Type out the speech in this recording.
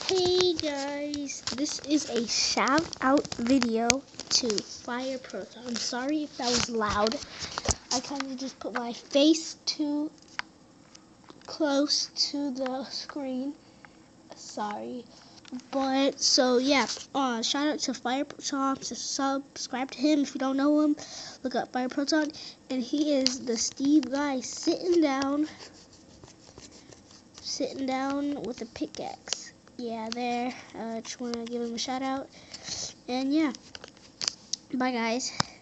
Hey guys, this is a shout out video to Fire Proton. I'm sorry if that was loud. I kind of just put my face too close to the screen. Sorry. But so yeah, shout out to Fire Proton. Subscribe to him if you don't know him. Look up Fire Proton, and he is the Steve guy sitting down with a pickaxe. Yeah, there. Just want to give him a shout out. And yeah, bye guys.